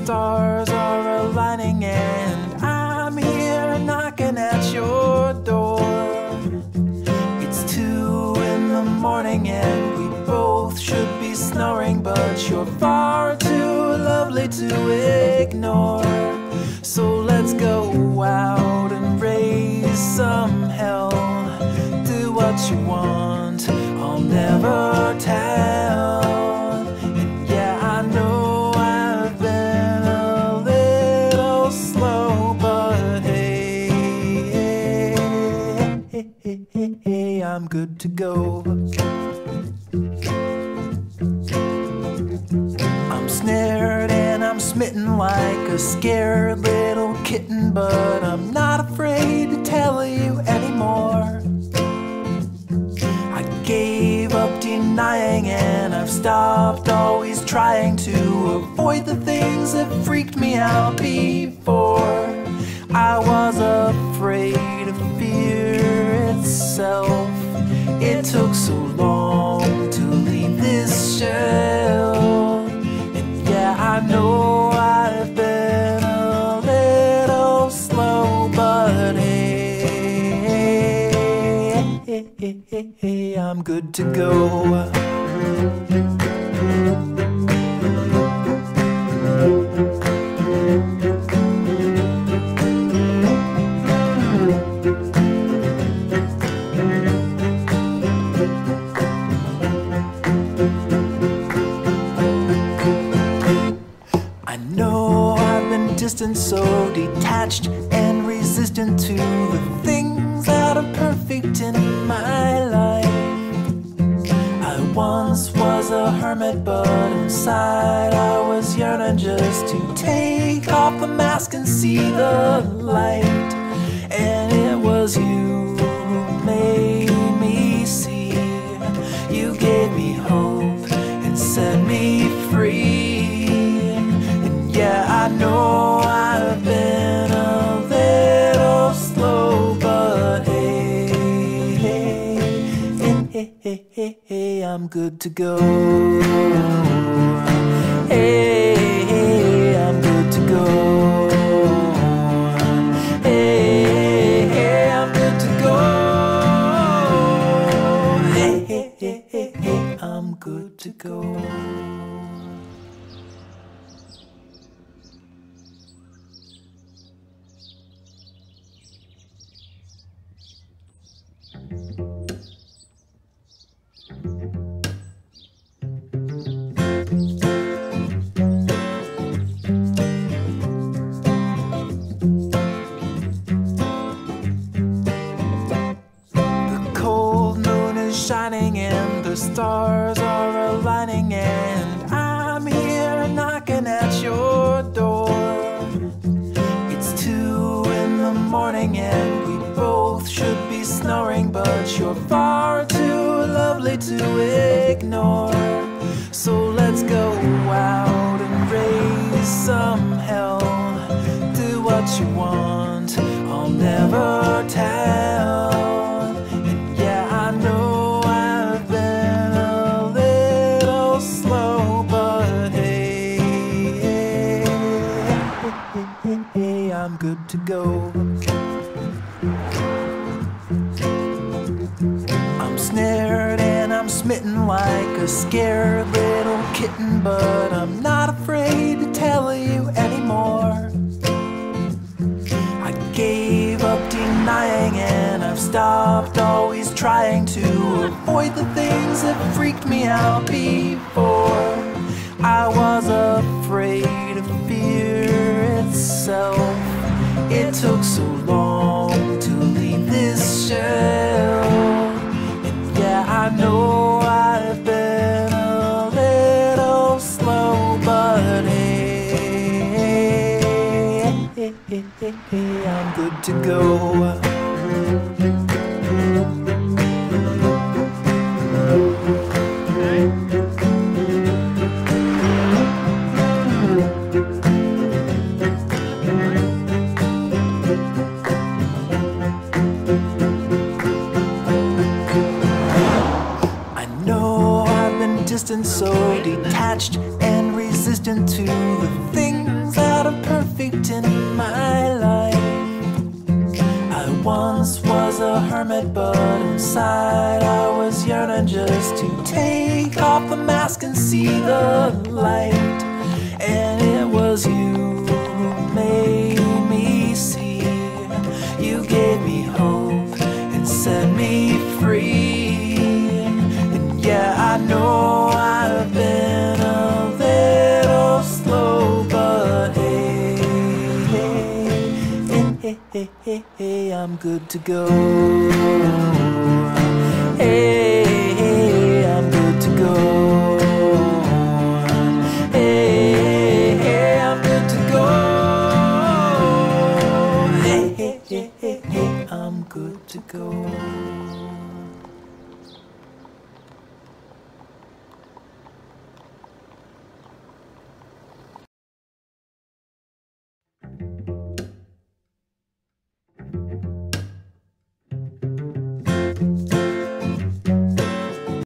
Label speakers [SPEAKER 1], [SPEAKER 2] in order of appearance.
[SPEAKER 1] stars are aligning and I'm here knocking at your door. It's 2 in the morning and we both should be snoring, but you're far too lovely to ignore. So let's go out and raise some hell. Do what you want, I'll never tell. And yeah, I know I've been a little slow, but hey, I'm good to go. I'm snared and I'm smitten like a scared little kitten, but I'm not afraid to tell you anymore. I gave up denying and I've stopped always trying to avoid the things that freaked me out before. I was afraid of fear itself. It took so long to leave this shell. And yeah, I know I've been a little slow, but hey, I'm good to go. I know I've been distant, so detached and resistant to the things that are perfect in my life. I once was a hermit, but inside I was yearning just to take off the mask and see the light. And it was you who made me see. You gave me hope and set me free. And yeah, I know I've been a little slow, but hey, I'm good to go. Hey, I'm good to go. Hey, I'm good to go. Hey, I'm good to go. Shining and the stars are aligning and I'm here knocking at your door. It's 2 in the morning and we both should be snoring, but you're far too lovely to ignore. So let's go out and raise some hell. Do what you want, I'll never tell. And yeah, I know I'm good to go. I'm snared and I'm smitten like a scared little kitten, but I'm not afraid to tell you anymore. I gave up denying and I've stopped always trying to avoid the things that freaked me out before. I was afraid of fear itself. It took so long to leave this shell. And yeah, I know I've been a little slow, but hey, I'm good to go. distant, so detached and resistant resistant to the things that are perfect in my life. I once was a hermit, but inside I was yearning just to take off the mask and see the light. And it was you who made me see. You gave me hope and set me free. And yeah, I know I've been a little slow, but hey, I'm good to go. Hey, I'm good to go. Hey, I'm good to go. Hey, I'm good to go.